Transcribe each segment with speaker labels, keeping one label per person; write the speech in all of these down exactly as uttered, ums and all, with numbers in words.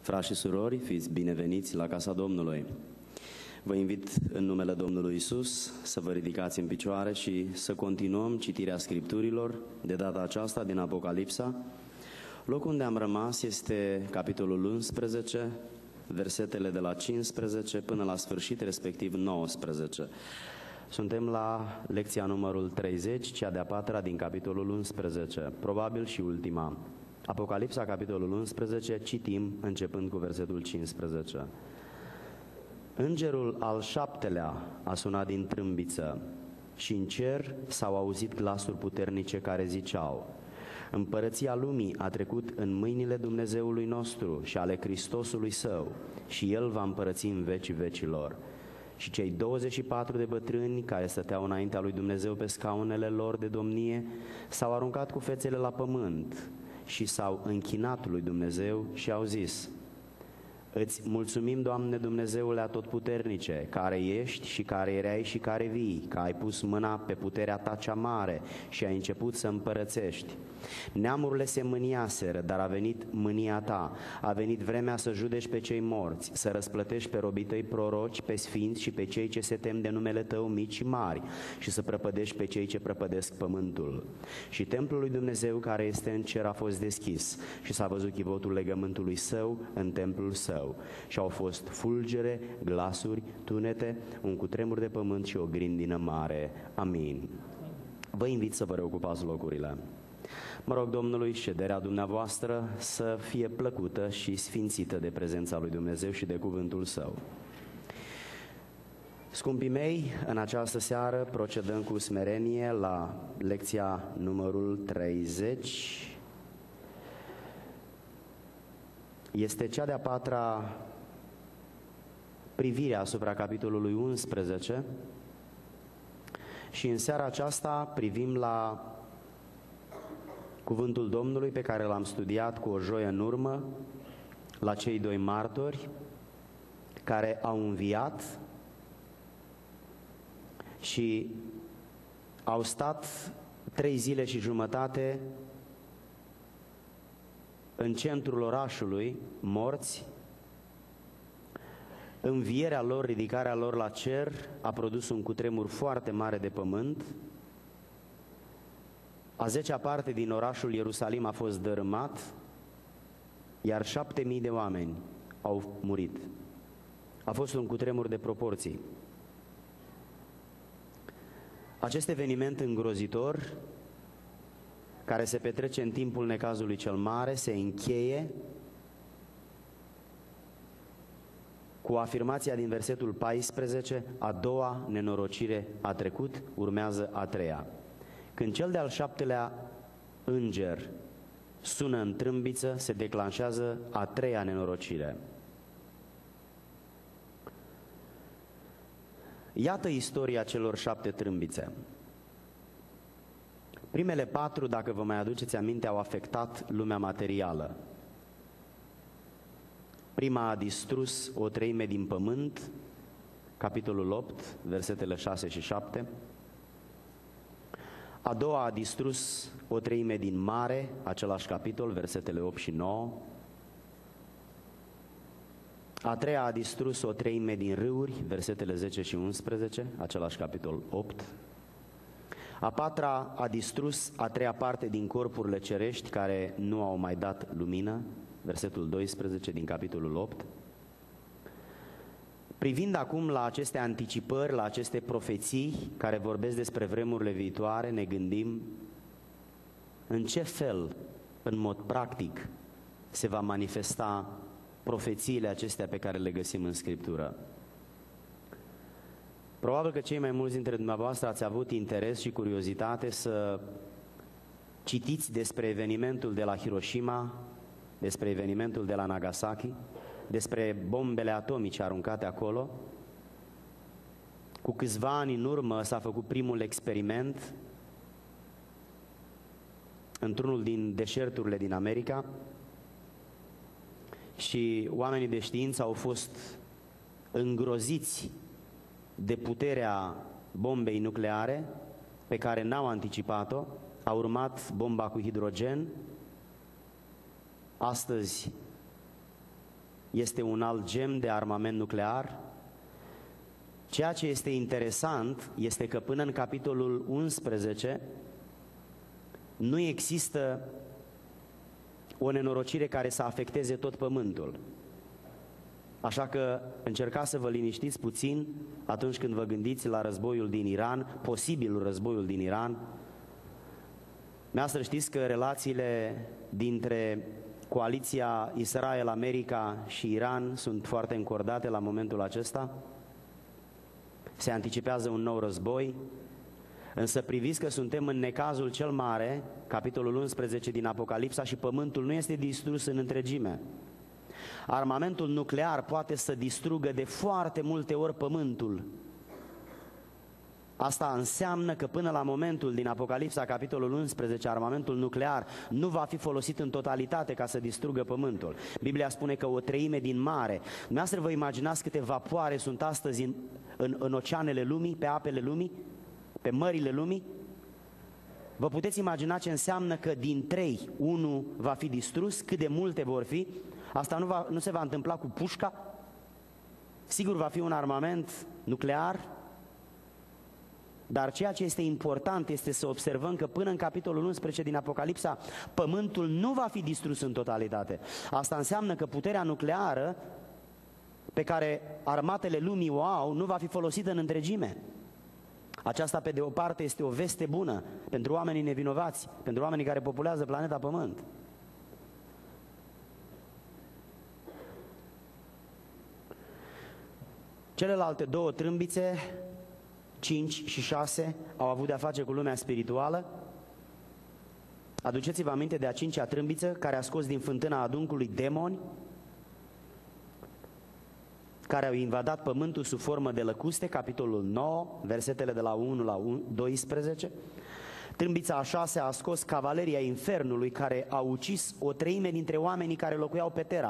Speaker 1: Frați și surori, fiți bineveniți la casa Domnului. Vă invit în numele Domnului Isus să vă ridicați în picioare și să continuăm citirea Scripturilor, de data aceasta din Apocalipsa. Locul unde am rămas este capitolul unsprezece, versetele de la cincisprezece până la sfârșit, respectiv nouăsprezece. Suntem la lecția numărul treizeci, cea de-a patra din capitolul unsprezece, probabil și ultima. Apocalipsa, capitolul unsprezece, citim începând cu versetul cincisprezece. Îngerul al șaptelea a sunat din trâmbiță și în cer s-au auzit glasuri puternice care ziceau: Împărăția lumii a trecut în mâinile Dumnezeului nostru și ale Hristosului Său și El va împărăți în vecii vecilor. Și cei douăzeci și patru de bătrâni care stăteau înaintea lui Dumnezeu pe scaunele lor de domnie s-au aruncat cu fețele la pământ și s-au închinat lui Dumnezeu și au zis: Îți mulțumim, Doamne Dumnezeule Atotputernice, care ești și care erai și care vii, că ai pus mâna pe puterea Ta cea mare și ai început să împărățești. Neamurile se mâniaseră, dar a venit mânia Ta, a venit vremea să judeci pe cei morți, să răsplătești pe robii Tăi proroci, pe sfinți și pe cei ce se tem de numele Tău, mici și mari, și să prăpădești pe cei ce prăpădesc pământul. Și templul lui Dumnezeu care este în cer a fost deschis și s-a văzut chivotul legământului Său în templul Său. Și au fost fulgere, glasuri, tunete, un cutremur de pământ și o grindină mare. Amin. Vă invit să vă reocupați locurile. Mă rog Domnului șederea dumneavoastră să fie plăcută și sfințită de prezența lui Dumnezeu și de cuvântul Său. Scumpii mei, în această seară procedăm cu smerenie la lecția numărul treizeci. Este cea de-a patra privire asupra capitolului unsprezece și în seara aceasta privim la cuvântul Domnului pe care l-am studiat cu o joie în urmă, la cei doi martori care au înviat și au stat trei zile și jumătate în centrul orașului, morți. Învierea lor, ridicarea lor la cer a produs un cutremur foarte mare de pământ. A zecea parte din orașul Ierusalim a fost dărâmat, iar șapte mii de oameni au murit. A fost un cutremur de proporții. Acest eveniment îngrozitor, care se petrece în timpul necazului cel mare, se încheie cu afirmația din versetul paisprezece: a doua nenorocire a trecut, urmează a treia. Când cel de-al șaptelea înger sună în trâmbiță, se declanșează a treia nenorocire. Iată istoria celor șapte trâmbițe. Primele patru, dacă vă mai aduceți aminte, au afectat lumea materială. Prima a distrus o treime din pământ, capitolul opt, versetele șase și șapte. A doua a distrus o treime din mare, același capitol, versetele opt și nouă. A treia a distrus o treime din râuri, versetele zece și unsprezece, același capitol opt. A patra a distrus a treia parte din corpurile cerești care nu au mai dat lumină, versetul doisprezece din capitolul opt. Privind acum la aceste anticipări, la aceste profeții care vorbesc despre vremurile viitoare, ne gândim în ce fel, în mod practic, se va manifesta profețiile acestea pe care le găsim în Scriptură. Probabil că cei mai mulți dintre dumneavoastră ați avut interes și curiozitate să citiți despre evenimentul de la Hiroshima, despre evenimentul de la Nagasaki, despre bombele atomice aruncate acolo. Cu câțiva ani în urmă s-a făcut primul experiment într-unul din deșerturile din America și oamenii de știință au fost îngroziți de puterea bombei nucleare pe care n-au anticipat-o. A urmat bomba cu hidrogen. Astăzi este un alt gem de armament nuclear. Ceea ce este interesant este că până în capitolul unsprezece nu există o nenorocire care să afecteze tot pământul. Așa că încercați să vă liniștiți puțin atunci când vă gândiți la războiul din Iran, posibilul războiul din Iran. Dumneavoastră știți că relațiile dintre coaliția Israel, America și Iran sunt foarte încordate la momentul acesta. Se anticipează un nou război, însă priviți că suntem în necazul cel mare, capitolul unsprezece din Apocalipsa, și pământul nu este distrus în întregime. Armamentul nuclear poate să distrugă de foarte multe ori pământul. Asta înseamnă că până la momentul din Apocalipsa, capitolul unsprezece, armamentul nuclear nu va fi folosit în totalitate ca să distrugă pământul. Biblia spune că o treime din mare. Dumneavoastră vă imaginați câte vapoare sunt astăzi în, în, în oceanele lumii, pe apele lumii, pe mările lumii? Vă puteți imagina ce înseamnă că din trei, unul va fi distrus, cât de multe vor fi? Asta nu, va, nu se va întâmpla cu pușca? Sigur va fi un armament nuclear, dar ceea ce este important este să observăm că până în capitolul unsprezece din Apocalipsa, pământul nu va fi distrus în totalitate. Asta înseamnă că puterea nucleară pe care armatele lumii o au nu va fi folosită în întregime. Aceasta, pe de o parte, este o veste bună pentru oamenii nevinovați, pentru oamenii care populează planeta Pământ. Celelalte două trâmbițe, cinci și șase, au avut de-a face cu lumea spirituală. Aduceți-vă aminte de a cincea trâmbiță, care a scos din fântâna adâncului demoni care au invadat pământul sub formă de lăcuste, capitolul nouă, versetele de la unu la doisprezece. Trâmbița a șasea a scos cavaleria infernului, care a ucis o treime dintre oamenii care locuiau pe Terra.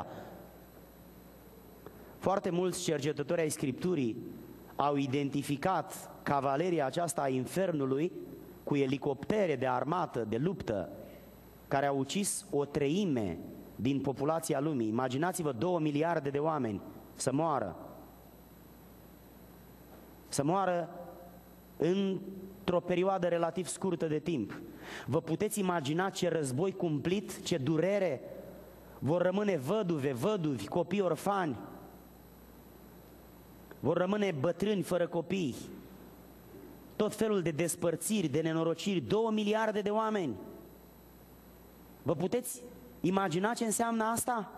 Speaker 1: Foarte mulți cercetători ai Scripturii au identificat cavaleria aceasta a infernului cu elicoptere de armată, de luptă, care au ucis o treime din populația lumii. Imaginați-vă două miliarde de oameni să moară. Să moară într-o perioadă relativ scurtă de timp. Vă puteți imagina ce război cumplit, ce durere? Vor rămâne văduve, văduvi, copii orfani. Vor rămâne bătrâni fără copii. Tot felul de despărțiri, de nenorociri, două miliarde de oameni. Vă puteți imagina ce înseamnă asta?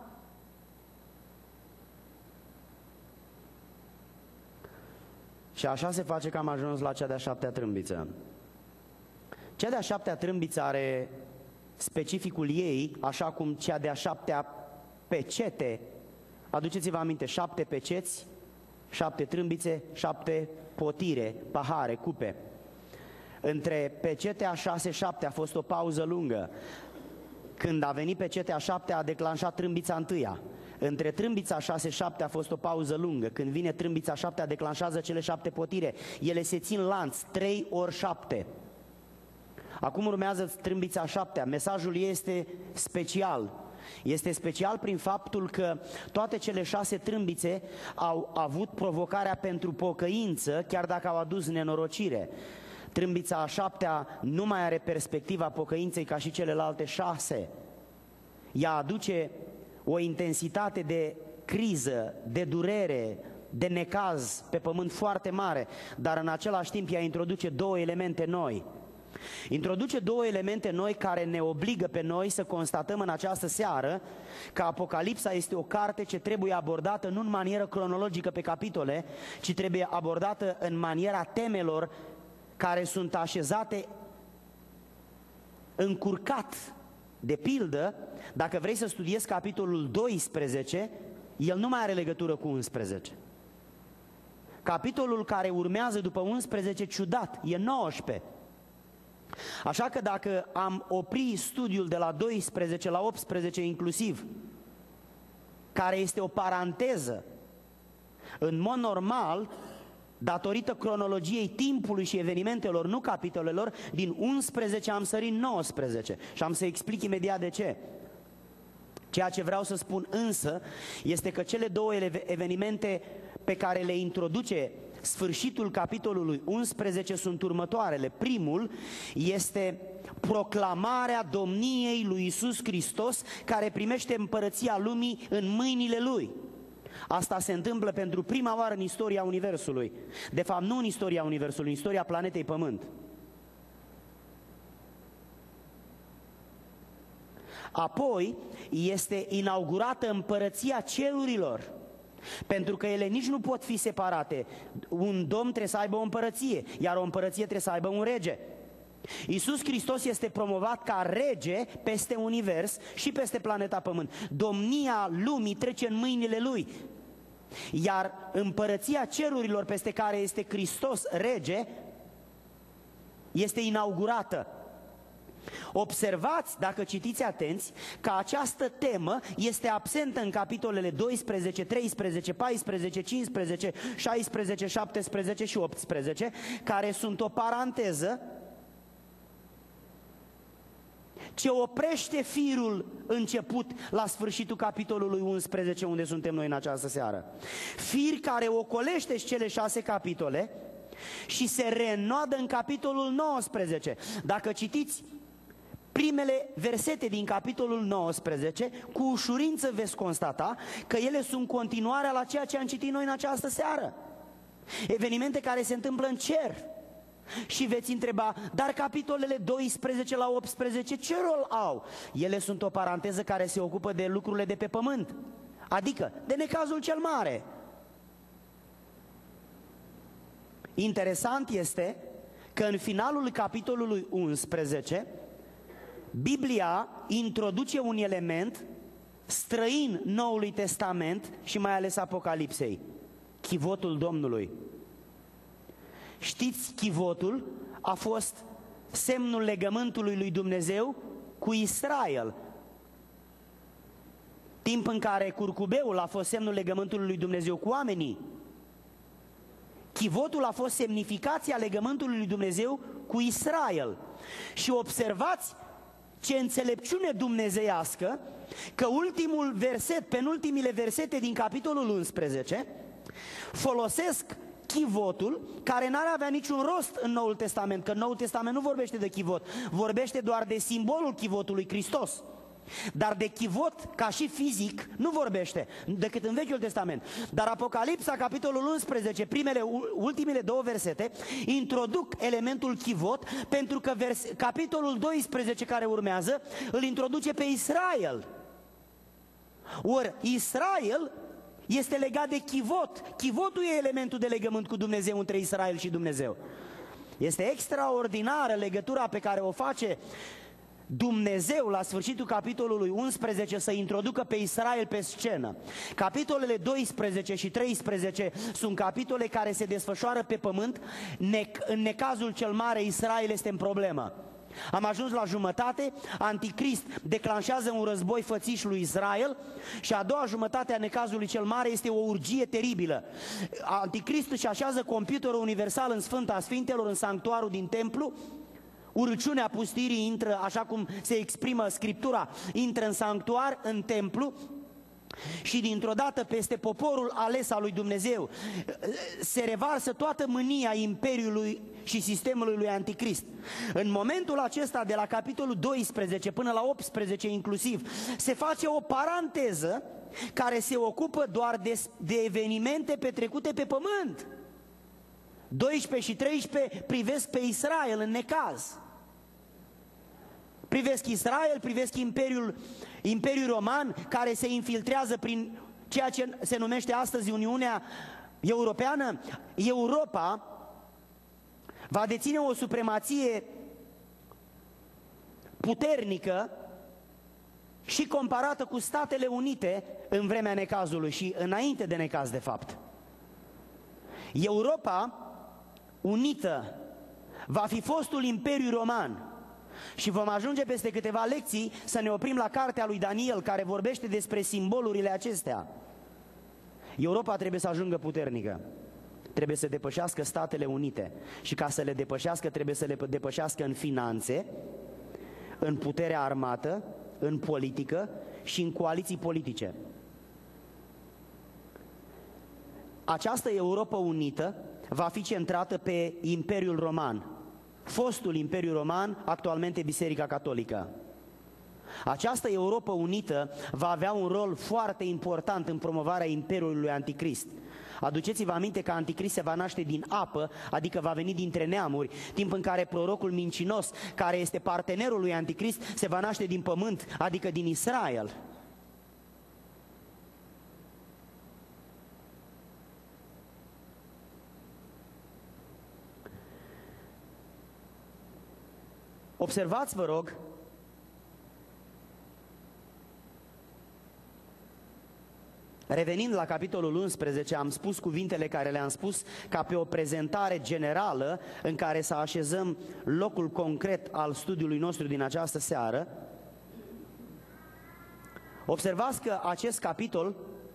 Speaker 1: Și așa se face că am ajuns la cea de-a șaptea trâmbiță. Cea de-a șaptea trâmbiță are specificul ei, așa cum cea de-a șaptea pecete. Aduceți-vă aminte, șapte peceți, șapte trâmbițe, șapte potire, pahare, cupe. Între pecetea șase șapte a fost o pauză lungă. Când a venit pecetea șapte a declanșat trâmbița întâia. Între trâmbița șase șapte a fost o pauză lungă. Când vine trâmbița șapte, declanșează cele șapte potire. Ele se țin lanț, trei ori șapte. Acum urmează trâmbița șaptea. Mesajul ei este special. Este special prin faptul că toate cele șase trâmbițe au avut provocarea pentru pocăință, chiar dacă au adus nenorocire. Trâmbița a șaptea nu mai are perspectiva pocăinței ca și celelalte șase. Ea aduce o intensitate de criză, de durere, de necaz pe pământ foarte mare, dar în același timp ea introduce două elemente noi. Introduce două elemente noi care ne obligă pe noi să constatăm în această seară că Apocalipsa este o carte ce trebuie abordată nu în manieră cronologică pe capitole, ci trebuie abordată în maniera temelor care sunt așezate încurcat. De pildă, dacă vrei să studiezi capitolul doisprezece, el nu mai are legătură cu unsprezece. Capitolul care urmează după unsprezece, ciudat, e nouăsprezece. Așa că dacă am opri studiul de la doisprezece la optsprezece inclusiv, care este o paranteză, în mod normal, datorită cronologiei timpului și evenimentelor, nu capitolelor, din unsprezece am sărit nouăsprezece și am să explic imediat de ce.
Speaker 2: Ceea ce vreau să spun însă este că cele două evenimente pe care le introduce sfârșitul capitolului unsprezece sunt următoarele. Primul este proclamarea domniei lui Iisus Hristos, care primește împărăția lumii în mâinile Lui. Asta se întâmplă pentru prima oară în istoria Universului. De fapt, nu în istoria Universului, în istoria planetei Pământ. Apoi este inaugurată împărăția cerurilor, pentru că ele nici nu pot fi separate. Un domn trebuie să aibă o împărăție, iar o împărăție trebuie să aibă un rege. Iisus Hristos este promovat ca rege peste univers și peste planeta Pământ. Domnia lumii trece în mâinile Lui, iar împărăția cerurilor peste care este Hristos rege este inaugurată. Observați, dacă citiți atenți, că această temă este absentă în capitolele doisprezece, treisprezece, paisprezece, cincisprezece, șaisprezece, șaptesprezece și optsprezece, care sunt o paranteză ce oprește firul început la sfârșitul capitolului unsprezece, unde suntem noi în această seară. Fir care ocolește cele șase capitole și se reînnoadă în capitolul nouăsprezece. Dacă citiți primele versete din capitolul nouăsprezece, cu ușurință veți constata că ele sunt continuarea la ceea ce am citit noi în această seară. Evenimente care se întâmplă în cer. Și veți întreba, dar capitolele doisprezece la optsprezece ce rol au? Ele sunt o paranteză care se ocupă de lucrurile de pe pământ, adică de necazul cel mare. Interesant este că în finalul capitolului unsprezece Biblia introduce un element străin Noului Testament și mai ales Apocalipsei: chivotul Domnului. Știți, chivotul a fost semnul legământului lui Dumnezeu cu Israel. Timp în care curcubeul a fost semnul legământului lui Dumnezeu cu oamenii, chivotul a fost semnificația legământului lui Dumnezeu cu Israel. Și observați ce înțelepciune dumnezeiască, că ultimul verset, penultimile versete din capitolul unsprezece folosesc chivotul, care n-ar avea niciun rost în Noul Testament, că Noul Testament nu vorbește de chivot, vorbește doar de simbolul chivotului Hristos. Dar de chivot, ca și fizic, nu vorbește, decât în Vechiul Testament. Dar Apocalipsa, capitolul unsprezece, primele, ultimele două versete, introduc elementul chivot, pentru că vers, capitolul doisprezece, care urmează, îl introduce pe Israel. Ori Israel este legat de chivot. Chivotul e elementul de legământ cu Dumnezeu între Israel și Dumnezeu. Este extraordinară legătura pe care o face Dumnezeu la sfârșitul capitolului unsprezece, să introducă pe Israel pe scenă. Capitolele doisprezece și treisprezece sunt capitole care se desfășoară pe pământ. În necazul cel mare, Israel este în problemă. Am ajuns la jumătate, Anticrist declanșează un război fățiș lui Israel și a doua jumătate a necazului cel mare este o urgie teribilă. Anticrist își așează computerul universal în Sfânta Sfintelor, în sanctuarul din templu. Urăciunea pustirii intră, așa cum se exprimă Scriptura, intră în sanctuar, în templu, și dintr-o dată peste poporul ales al lui Dumnezeu se revarsă toată mânia imperiului și sistemului lui Anticrist. În momentul acesta, de la capitolul doisprezece până la optsprezece inclusiv, se face o paranteză care se ocupă doar de, de evenimente petrecute pe pământ. doisprezece și treisprezece privesc pe Israel în necaz. Privesc Israel, privesc Imperiul, Imperiul Roman, care se infiltrează prin ceea ce se numește astăzi Uniunea Europeană. Europa va deține o supremație puternică și comparată cu Statele Unite în vremea necazului și înainte de necaz, de fapt. Europa unită va fi fostul Imperiu Roman. Și vom ajunge peste câteva lecții să ne oprim la cartea lui Daniel, care vorbește despre simbolurile acestea. Europa trebuie să ajungă puternică, trebuie să depășească Statele Unite și ca să le depășească trebuie să le depășească în finanțe, în puterea armată, în politică și în coaliții politice. Această Europa unită va fi centrată pe Imperiul Roman, fostul Imperiu Roman, actualmente Biserica Catolică. Această Europa unită va avea un rol foarte important în promovarea Imperiului lui Anticrist. Aduceți-vă aminte că Anticrist se va naște din apă, adică va veni dintre neamuri, timp în care prorocul mincinos, care este partenerul lui Anticrist, se va naște din pământ, adică din Israel. Observați, vă rog, revenind la capitolul unsprezece, am spus cuvintele care le-am spus ca pe o prezentare generală în care să așezăm locul concret al studiului nostru din această seară. Observați că acest capitol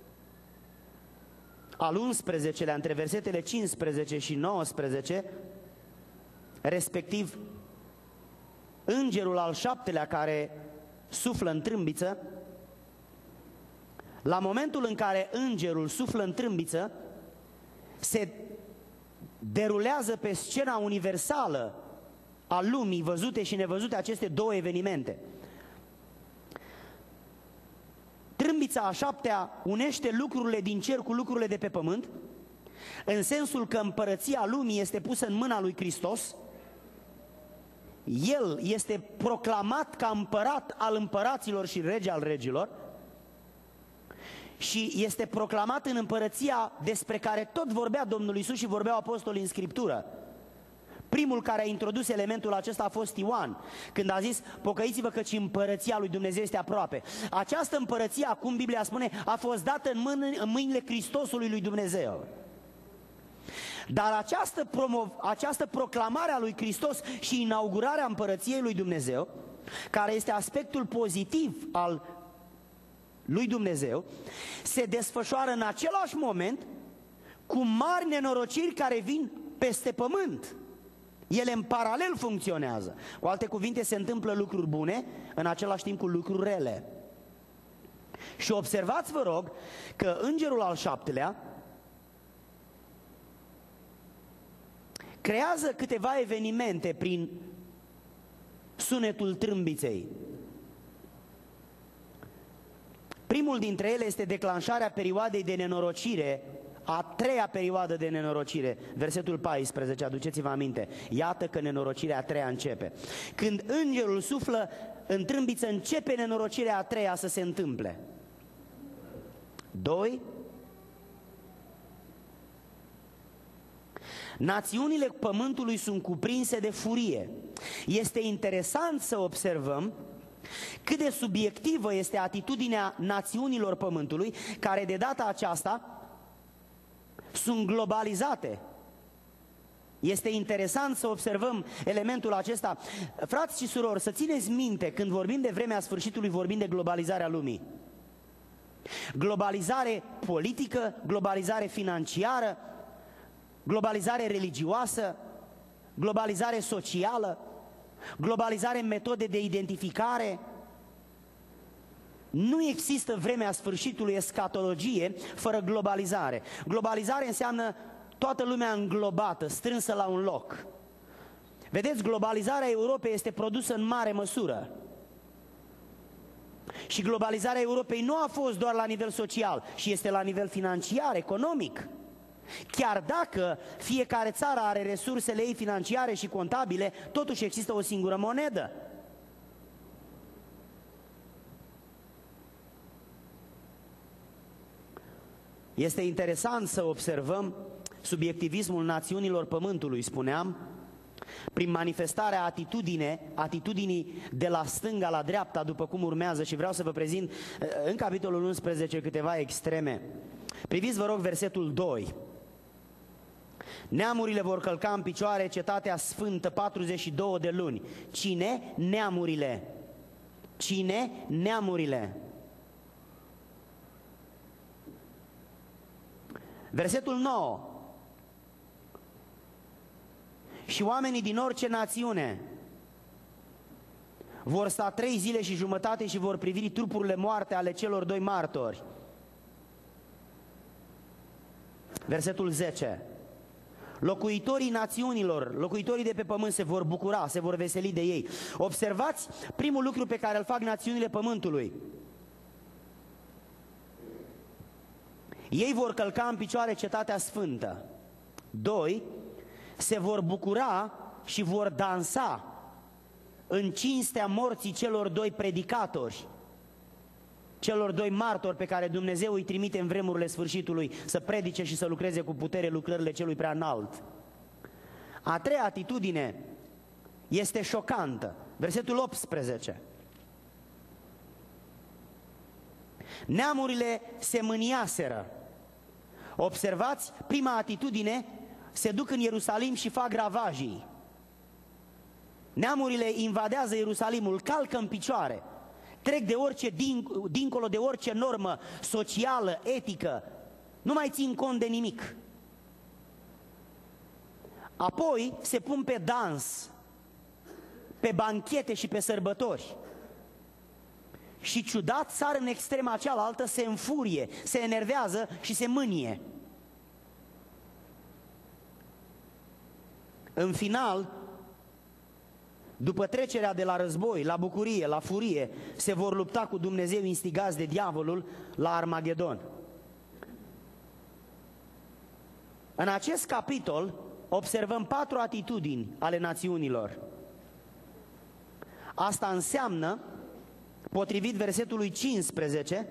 Speaker 2: al unsprezecelea, între versetele cincisprezece și nouăsprezece, respectiv îngerul al șaptelea care suflă în trâmbiță, la momentul în care îngerul suflă în trâmbiță, se derulează pe scena universală a lumii văzute și nevăzute aceste două evenimente. Trâmbița a șaptea unește lucrurile din cer cu lucrurile de pe pământ, în sensul că împărăția lumii este pusă în mâna lui Hristos. El este proclamat ca împărat al împăraților și rege al regilor și este proclamat în împărăția despre care tot vorbea Domnul Iisus și vorbeau apostolii în Scriptură. Primul care a introdus elementul acesta a fost Ioan, când a zis: pocăiți-vă căci împărăția lui Dumnezeu este aproape. Această împărăție, acum Biblia spune, a fost dată în, mâini, în mâinile Hristosului lui Dumnezeu. Dar această, promo, această proclamare a lui Hristos și inaugurarea împărăției lui Dumnezeu, care este aspectul pozitiv al lui Dumnezeu, se desfășoară în același moment cu mari nenorociri care vin peste pământ. Ele în paralel funcționează. Cu alte cuvinte, se întâmplă lucruri bune în același timp cu lucruri rele. Și observați, vă rog, că îngerul al șaptelea creează câteva evenimente prin sunetul trâmbiței. Primul dintre ele este declanșarea perioadei de nenorocire, a treia perioadă de nenorocire, versetul paisprezece, aduceți-vă aminte. Iată că nenorocirea a treia începe. Când îngerul suflă în trâmbiță, începe nenorocirea a treia să se întâmple. Doi, națiunile pământului sunt cuprinse de furie. Este interesant să observăm cât de subiectivă este atitudinea națiunilor pământului, care de data aceasta sunt globalizate. Este interesant să observăm elementul acesta. Frați și surori, să țineți minte, când vorbim de vremea sfârșitului, vorbim de globalizarea lumii. Globalizare politică, globalizare financiară, globalizare religioasă, globalizare socială, globalizare în metode de identificare. Nu există vremea sfârșitului, escatologie, fără globalizare. Globalizare înseamnă toată lumea înglobată, strânsă la un loc. Vedeți, globalizarea Europei este produsă în mare măsură. Și globalizarea Europei nu a fost doar la nivel social, și este la nivel financiar, economic. Chiar dacă fiecare țară are resursele ei financiare și contabile, totuși există o singură monedă. Este interesant să observăm subiectivismul națiunilor pământului, spuneam, prin manifestarea atitudine, atitudinii de la stânga la dreapta, după cum urmează, și vreau să vă prezint în capitolul unsprezece câteva extreme. Priviți, vă rog, versetul doi. Neamurile vor călca în picioare cetatea sfântă patruzeci și două de luni. Cine? Neamurile. Cine? Neamurile. Versetul nouă. Și oamenii din orice națiune vor sta trei zile și jumătate și vor privi trupurile moarte ale celor doi martori. Versetul zece. Locuitorii națiunilor, locuitorii de pe pământ se vor bucura, se vor veseli de ei. Observați primul lucru pe care îl fac națiunile pământului. Ei vor călca în picioare cetatea sfântă. Doi, se vor bucura și vor dansa în cinstea morții celor doi predicatori, celor doi martori pe care Dumnezeu îi trimite în vremurile sfârșitului să predice și să lucreze cu putere lucrările celui prea înalt. A treia atitudine este șocantă. Versetul optsprezece. Neamurile se mâniaseră. Observați, prima atitudine, se duc în Ierusalim și fac ravajii. Neamurile invadează Ierusalimul, calcă în picioare, trec de orice, din, dincolo de orice normă socială, etică, nu mai țin cont de nimic. Apoi se pun pe dans, pe banchete și pe sărbători. Și ciudat sar în extrema cealaltă, se înfurie, se enervează și se mânie. În final, după trecerea de la război, la bucurie, la furie, se vor lupta cu Dumnezeu instigați de diavolul la Armagedon. În acest capitol observăm patru atitudini ale națiunilor. Asta înseamnă, potrivit versetului cincisprezece,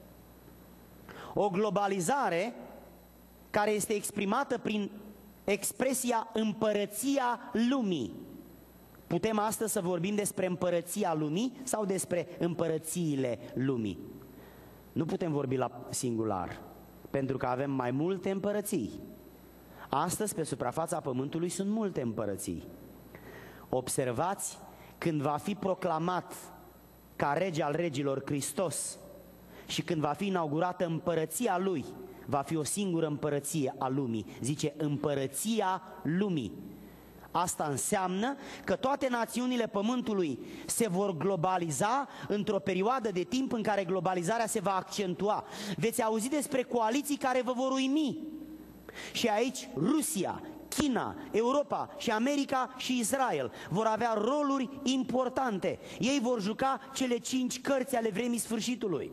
Speaker 2: o globalizare care este exprimată prin expresia împărăția lumii. Putem astăzi să vorbim despre împărăția lumii sau despre împărățiile lumii. Nu putem vorbi la singular, pentru că avem mai multe împărății. Astăzi, pe suprafața pământului, sunt multe împărății. Observați, când va fi proclamat ca rege al regilor Hristos și când va fi inaugurată împărăția Lui, va fi o singură împărăție a lumii. Zice împărăția lumii. Asta înseamnă că toate națiunile pământului se vor globaliza într-o perioadă de timp în care globalizarea se va accentua. Veți auzi despre coaliții care vă vor uimi. Și aici Rusia, China, Europa și America și Israel vor avea roluri importante. Ei vor juca cele cinci cărți ale vremii sfârșitului.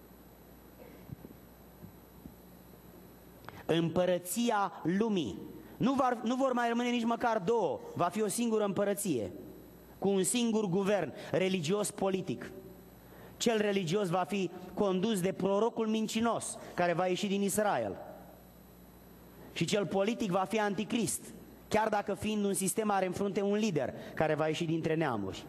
Speaker 2: Împărăția lumii. Nu, var, nu vor mai rămâne nici măcar două, va fi o singură împărăție, cu un singur guvern religios-politic. Cel religios va fi condus de prorocul mincinos, care va ieși din Israel. Și cel politic va fi anticrist, chiar dacă fiind un sistem are în frunte un lider, care va ieși dintre neamuri.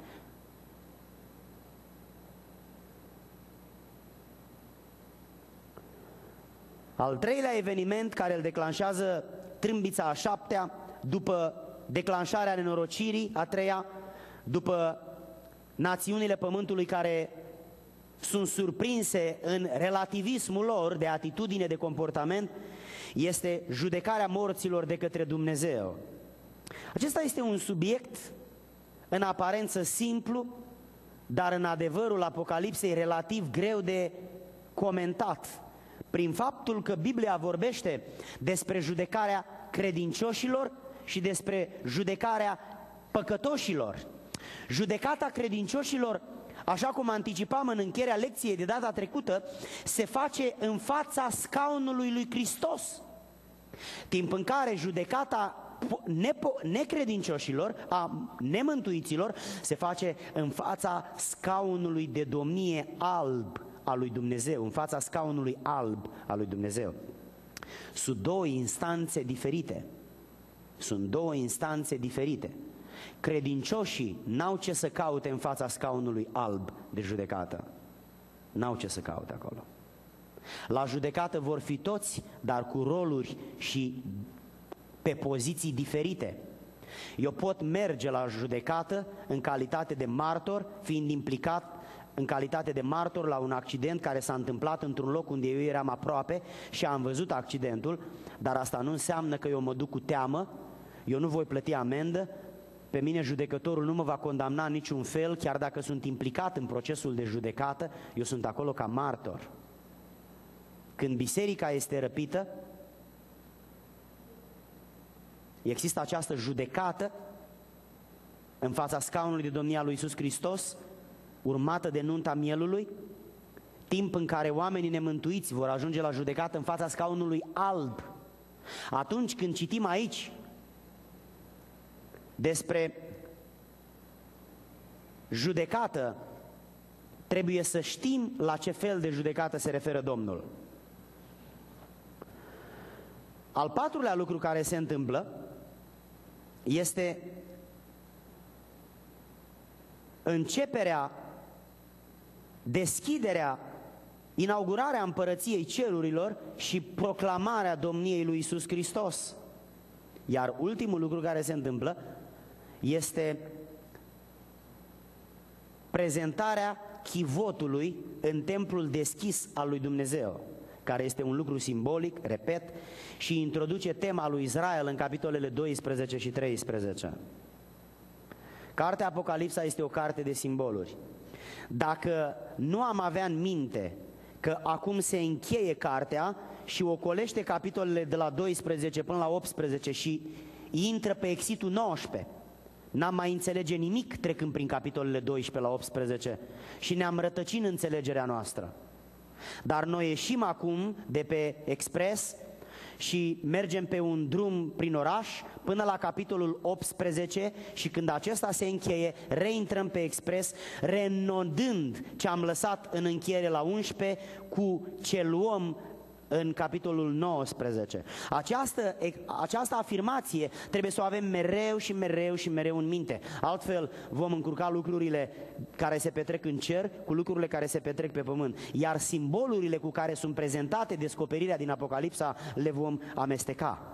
Speaker 2: Al treilea eveniment care îl declanșează trâmbița a șaptea, după declanșarea nenorocirii, a treia, după națiunile pământului care sunt surprinse în relativismul lor de atitudine, de comportament, este judecarea morților de către Dumnezeu. Acesta este un subiect în aparență simplu, dar în adevărul Apocalipsei relativ greu de comentat, prin faptul că Biblia vorbește despre judecarea credincioșilor și despre judecarea păcătoșilor. Judecata credincioșilor, așa cum anticipam în încheierea lecției de data trecută, se face în fața scaunului lui Hristos, timp în care judecata necredincioșilor, a nemântuiților, se face în fața scaunului de domnie alb a lui Dumnezeu, în fața scaunului alb al lui Dumnezeu. Sunt două instanțe diferite. Sunt două instanțe diferite. Credincioșii n-au ce să caute în fața scaunului alb de judecată. N-au ce să caute acolo. La judecată vor fi toți, dar cu roluri și pe poziții diferite. Eu pot merge la judecată în calitate de martor, fiind implicat în calitate de martor la un accident care s-a întâmplat într-un loc unde eu eram aproape și am văzut accidentul, dar asta nu înseamnă că eu mă duc cu teamă, eu nu voi plăti amendă, pe mine judecătorul nu mă va condamna în niciun fel, chiar dacă sunt implicat în procesul de judecată, eu sunt acolo ca martor. Când biserica este răpită, există această judecată în fața scaunului de domnia lui Iisus Hristos, urmată de nunta mielului, timp în care oamenii nemântuiți vor ajunge la judecată în fața scaunului alb. Atunci când citim aici despre judecată, trebuie să știm la ce fel de judecată se referă Domnul. Al patrulea lucru care se întâmplă este începerea, deschiderea, inaugurarea împărăției cerurilor și proclamarea domniei lui Iisus Hristos. Iar ultimul lucru care se întâmplă este prezentarea chivotului în templul deschis al lui Dumnezeu, care este un lucru simbolic, repet, și introduce tema lui Israel în capitolele doisprezece și treisprezece. Cartea Apocalipsa este o carte de simboluri. Dacă nu am avea în minte că acum se încheie cartea și ocolește capitolele de la doisprezece până la optsprezece și intră pe exitul nouăsprezece, n-am mai înțelege nimic trecând prin capitolele doisprezece la optsprezece și ne-am rătăcit în înțelegerea noastră. Dar noi ieșim acum de pe expres și mergem pe un drum prin oraș până la capitolul optsprezece și când acesta se încheie, reintrăm pe expres, reînnodând ce am lăsat în încheiere la unsprezece cu ce luăm în capitolul nouăsprezece. Această, această afirmație trebuie să o avem mereu și mereu și mereu în minte. Altfel vom încurca lucrurile care se petrec în cer cu lucrurile care se petrec pe pământ. Iar simbolurile cu care sunt prezentate descoperirea din Apocalipsa le vom amesteca.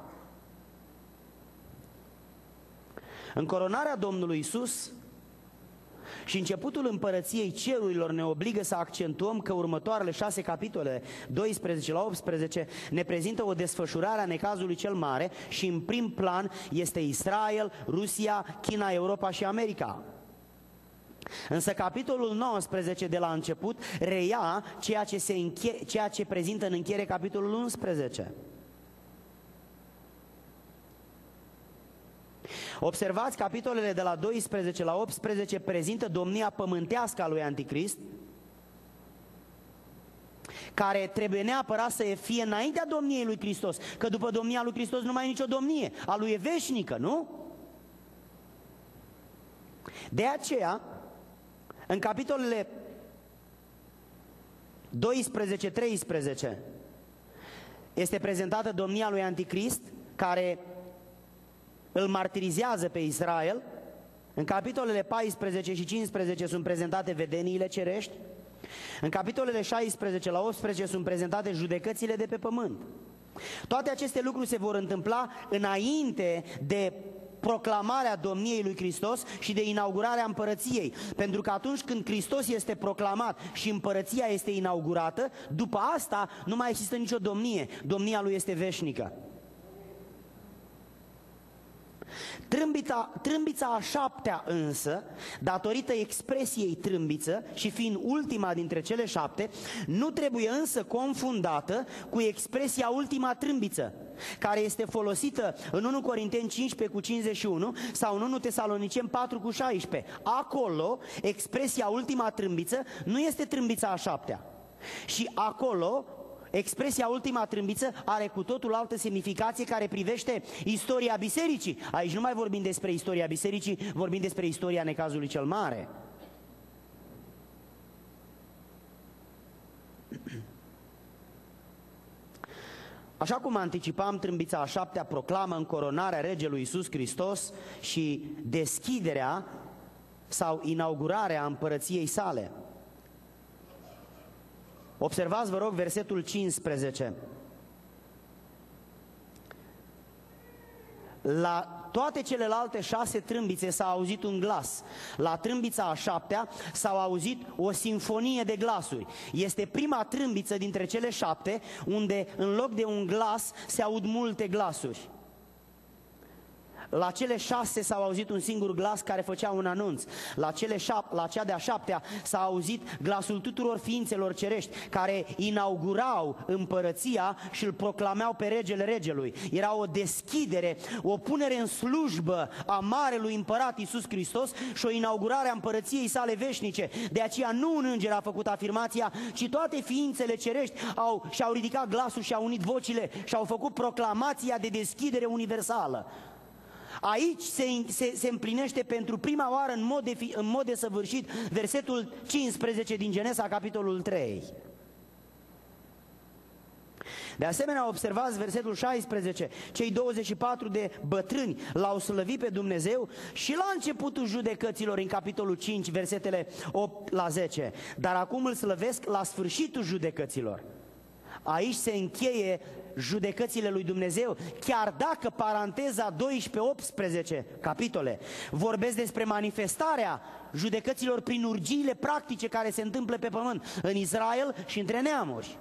Speaker 2: Încoronarea Domnului Iisus și începutul împărăției cerurilor ne obligă să accentuăm că următoarele șase capitole, doisprezece la optsprezece, ne prezintă o desfășurare a necazului cel mare și în prim plan este Israel, Rusia, China, Europa și America. Însă capitolul nouăsprezece de la început reia ceea ce, se înche- ceea ce prezintă în încheiere capitolul unsprezece. Observați, capitolele de la doisprezece la optsprezece prezintă domnia pământească a lui Anticrist, care trebuie neapărat să fie înaintea domniei lui Hristos, că după domnia lui Hristos nu mai e nicio domnie, a lui e veșnică, nu? De aceea, în capitolele doisprezece treisprezece este prezentată domnia lui Anticrist, care îl martirizează pe Israel. În capitolele paisprezece și cincisprezece sunt prezentate vedeniile cerești. În capitolele șaisprezece la optsprezece sunt prezentate judecățile de pe pământ. Toate aceste lucruri se vor întâmpla înainte de proclamarea domniei lui Hristos și de inaugurarea împărăției. Pentru că atunci când Hristos este proclamat și împărăția este inaugurată, după asta nu mai există nicio domnie. Domnia lui este veșnică. Trâmbița, trâmbița a șaptea însă, datorită expresiei trâmbiță și fiind ultima dintre cele șapte, nu trebuie însă confundată cu expresia ultima trâmbiță, care este folosită în unu Corinteni cincisprezece cu cincizeci și unu sau în unu Tesaloniceni patru cu șaisprezece. Acolo, expresia ultima trâmbiță nu este trâmbița a șaptea. Și acolo, expresia ultima trâmbiță are cu totul altă semnificație care privește istoria bisericii. Aici nu mai vorbim despre istoria bisericii, vorbim despre istoria necazului cel mare. Așa cum anticipam, trâmbița a șaptea proclamă încoronarea regelui Iisus Hristos și deschiderea sau inaugurarea împărăției sale. Observați, vă rog, versetul cincisprezece. La toate celelalte șase trâmbițe s-a auzit un glas. La trâmbița a șaptea s-au auzit o simfonie de glasuri. Este prima trâmbiță dintre cele șapte unde în loc de un glas se aud multe glasuri. La cele șase s-a auzit un singur glas care făcea un anunț. La, cele șap- la cea de-a șaptea s-a auzit glasul tuturor ființelor cerești care inaugurau împărăția și îl proclameau pe regele regelui. Era o deschidere, o punere în slujbă a marelui împărat Iisus Hristos și o inaugurare a împărăției sale veșnice. De aceea nu un înger a făcut afirmația, ci toate ființele cerești au, și-au ridicat glasul și au unit vocile și au făcut proclamația de deschidere universală. Aici se, se, se împlinește pentru prima oară în mod, de, în mod desăvârșit versetul cincisprezece din Genesa, capitolul trei. De asemenea, observați versetul șaisprezece, cei douăzeci și patru de bătrâni l-au slăvit pe Dumnezeu și la începutul judecăților, în capitolul cinci, versetele opt la zece, dar acum îl slăvesc la sfârșitul judecăților. Aici se încheie judecățile lui Dumnezeu, chiar dacă paranteza doisprezece optsprezece capitole vorbesc despre manifestarea judecăților prin urgiile practice care se întâmplă pe pământ, în Israel și între neamuri.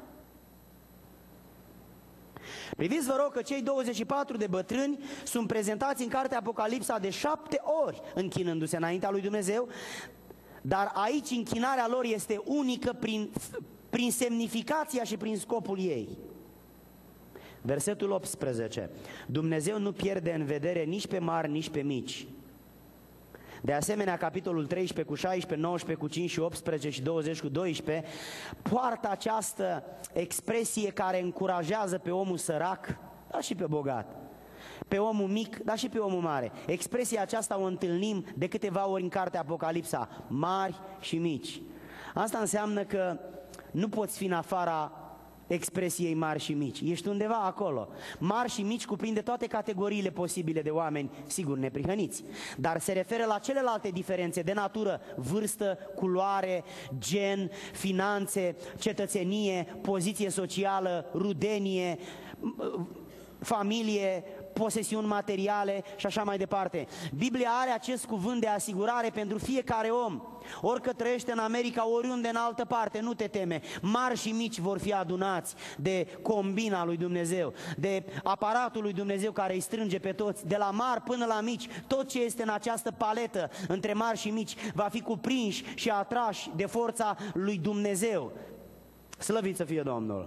Speaker 2: Priviți, vă rog, că cei douăzeci și patru de bătrâni sunt prezentați în cartea Apocalipsa de șapte ori, închinându-se înaintea lui Dumnezeu, dar aici închinarea lor este unică prin, prin semnificația și prin scopul ei. Versetul optsprezece. Dumnezeu nu pierde în vedere nici pe mari, nici pe mici. De asemenea, capitolul treisprezece cu șaisprezece, nouăsprezece cu cinci și optsprezece și douăzeci cu doisprezece poartă această expresie care încurajează pe omul sărac, dar și pe bogat, pe omul mic, dar și pe omul mare. Expresia aceasta o întâlnim de câteva ori în cartea Apocalipsa, mari și mici. Asta înseamnă că nu poți fi în afara expresiei mari și mici. Ești undeva acolo. Mari și mici cuprinde toate categoriile posibile de oameni, sigur neprihăniți, dar se referă la celelalte diferențe de natură, vârstă, culoare, gen, finanțe, cetățenie, poziție socială, rudenie, familie, posesiuni materiale și așa mai departe. Biblia are acest cuvânt de asigurare pentru fiecare om. Orică trăiește în America, oriunde în altă parte, nu te teme. Mari și mici vor fi adunați de combina lui Dumnezeu, de aparatul lui Dumnezeu care îi strânge pe toți, de la mari până la mici. Tot ce este în această paletă între mari și mici va fi cuprins și atrași de forța lui Dumnezeu. Slăvit să fie Domnul!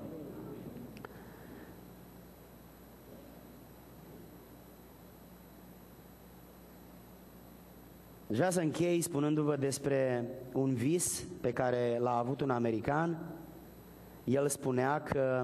Speaker 2: Vreau să închei spunându-vă despre un vis pe care l-a avut un american. El spunea că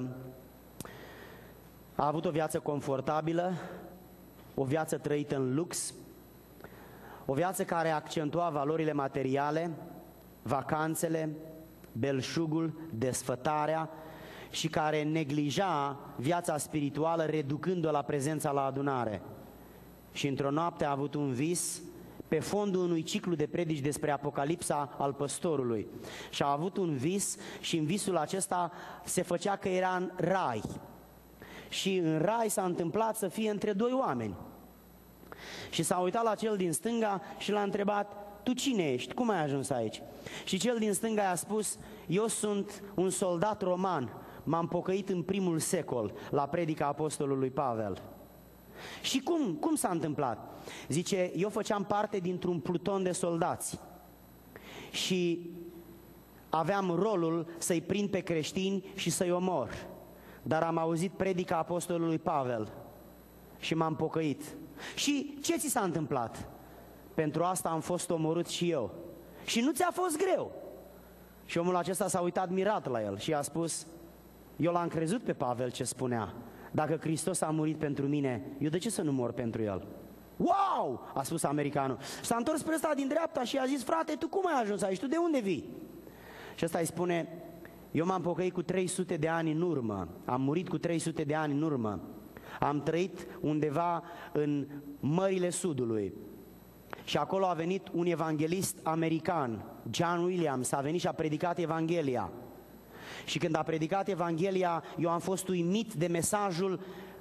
Speaker 2: a avut o viață confortabilă, o viață trăită în lux, o viață care accentua valorile materiale, vacanțele, belșugul, desfătarea și care neglija viața spirituală, reducând-o la prezența la adunare. Și într-o noapte a avut un vis pe fondul unui ciclu de predici despre Apocalipsa al păstorului. Și a avut un vis și în visul acesta se făcea că era în rai. Și în rai s-a întâmplat să fie între doi oameni. Și s-a uitat la cel din stânga și l-a întrebat: tu cine ești? Cum ai ajuns aici? Și cel din stânga i-a spus: eu sunt un soldat roman, m-am pocăit în primul secol la predica apostolului Pavel. Și cum? Cum s-a întâmplat? Zice, eu făceam parte dintr-un pluton de soldați și aveam rolul să-i prind pe creștini și să-i omor. Dar am auzit predica apostolului Pavel și m-am pocăit. Și ce ți s-a întâmplat? Pentru asta am fost omorât și eu. Și nu ți-a fost greu? Și omul acesta s-a uitat mirat la el și a spus: eu l-am crezut pe Pavel ce spunea. Dacă Hristos a murit pentru mine, eu de ce să nu mor pentru el? Wow! A spus americanul. S-a întors spre ăsta din dreapta și a zis: frate, tu cum ai ajuns aici? Tu de unde vii? Și ăsta îi spune: eu m-am pocăit cu trei sute de ani în urmă. Am murit cu trei sute de ani în urmă. Am trăit undeva în mările Sudului. Și acolo a venit un evanghelist american, John Williams, a venit și a predicat Evanghelia. Și când a predicat Evanghelia, eu am fost uimit de mesajul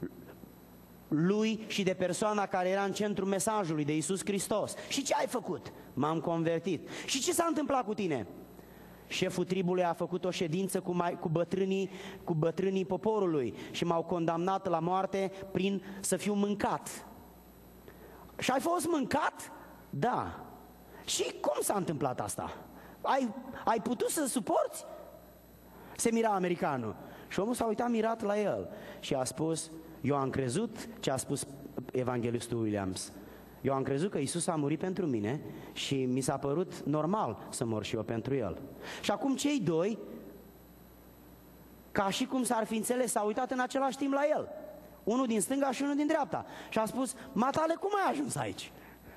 Speaker 2: lui și de persoana care era în centrul mesajului, de Iisus Hristos. Și ce ai făcut? M-am convertit. Și ce s-a întâmplat cu tine? Șeful tribului a făcut o ședință cu, mai, cu, bătrânii, cu bătrânii poporului și m-au condamnat la moarte prin să fiu mâncat. Și ai fost mâncat? Da. Și cum s-a întâmplat asta? Ai, ai putut să suporți? Se mira americanul. Și omul s-a uitat mirat la el și a spus, eu am crezut ce a spus evanghelistul Williams. Eu am crezut că Iisus a murit pentru mine și mi s-a părut normal să mor și eu pentru El. Și acum cei doi, ca și cum s-ar fi înțeles, s-au uitat în același timp la el. Unul din stânga și unul din dreapta. Și a spus, matale, cum ai ajuns aici?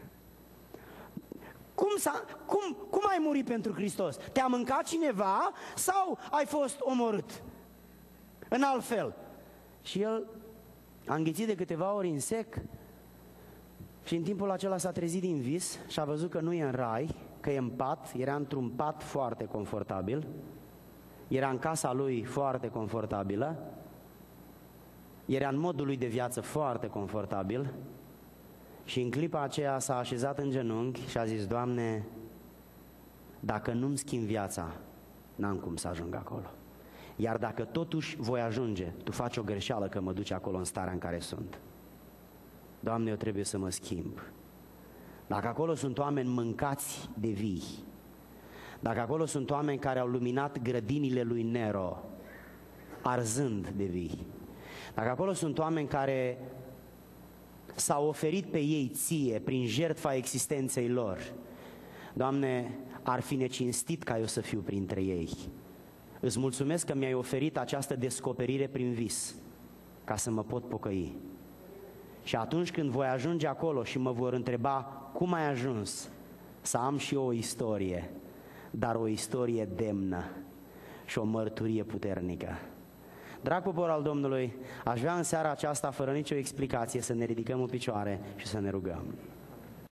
Speaker 2: Cum, s-a, cum, cum ai murit pentru Hristos? Te-a mâncat cineva sau ai fost omorât? În alt fel. Și el a înghițit de câteva ori în sec și în timpul acela s-a trezit din vis și a văzut că nu e în rai, că e în pat, era într-un pat foarte confortabil, era în casa lui foarte confortabilă, era în modul lui de viață foarte confortabil și în clipa aceea s-a așezat în genunchi și a zis, Doamne, dacă nu-mi schimb viața, n-am cum să ajung acolo. Iar dacă totuși voi ajunge, Tu faci o greșeală că mă duci acolo în starea în care sunt. Doamne, eu trebuie să mă schimb. Dacă acolo sunt oameni mâncați de vii, dacă acolo sunt oameni care au luminat grădinile lui Nero, arzând de vii, dacă acolo sunt oameni care s-au oferit pe ei Ție prin jertfa existenței lor, Doamne, ar fi necinstit ca eu să fiu printre ei. Îți mulțumesc că mi-ai oferit această descoperire prin vis, ca să mă pot pocăi. Și atunci când voi ajunge acolo și mă vor întreba cum ai ajuns, să am și eu o istorie, dar o istorie demnă și o mărturie puternică. Drag popor al Domnului, aș vrea în seara aceasta, fără nicio explicație, să ne ridicăm în picioare și să ne rugăm.